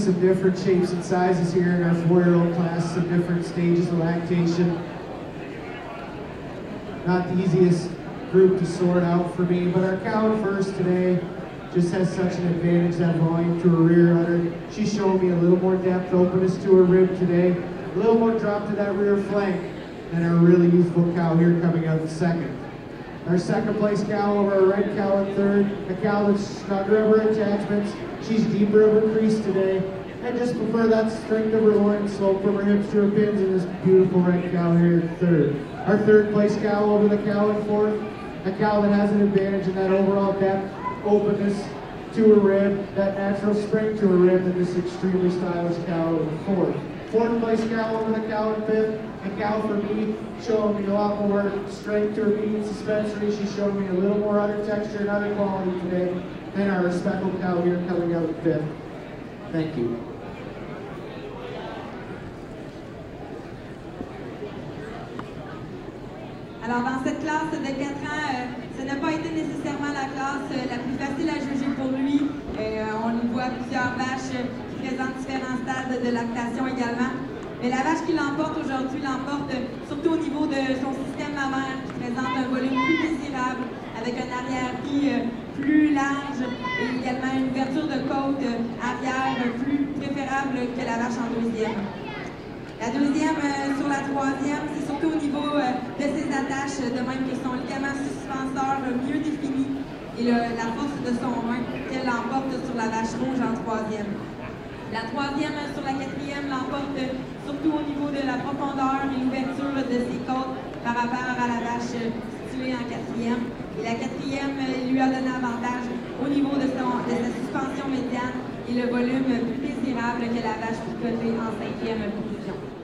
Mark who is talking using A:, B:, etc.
A: some different shapes and sizes here in our 4-year-old class, some different stages of lactation. Not the easiest group to sort out for me, but our cow at first today just has such an advantage, that volume to her rear udder. She's showing me a little more depth openness to her rib today, a little more drop to that rear flank, and our really youthful cow here coming out in second. Our second place cow over our red cow in third, a cow that's stronger of her attachments. She's deeper of her crease today, and just prefer that strength of her loin, slope from her hips to her pins, and this beautiful red cow here in third. Our third place cow over the cow in fourth, a cow that has an advantage in that overall depth, openness to her rib, that natural spring to her rib, and this extremely stylish cow over fourth. Fourth place cow over the cow in fifth, a cow for me showing me a lot more strength to her median suspensory. She's showing me a little more udder texture and udder quality today than our speckled cow here coming out in fifth. Thank you.
B: Alors dans cette classe de 4 ans, ça n'a pas été nécessairement la classe la plus facile à juger pour lui. On y voit plusieurs vaches qui présentent différents stades de lactation également. Mais la vache qui l'emporte aujourd'hui l'emporte surtout au niveau de son système mammaire qui présente un volume plus désirable avec un arrière-pied plus large et également une ouverture de côte arrière plus préférable que la vache en deuxième. La deuxième sur la troisième, c'est surtout au niveau de ses attaches, de même que son ligament suspenseur mieux défini et la force de son main qu'elle l'emporte sur la vache rouge en troisième. La troisième sur la quatrième l'emporte surtout au niveau de la profondeur et l'ouverture de ses côtes par rapport à la vache située en quatrième. Et la quatrième lui a donné avantage au niveau de sa suspension médiane et le volume plus désirable que la vache picotée en cinquième position.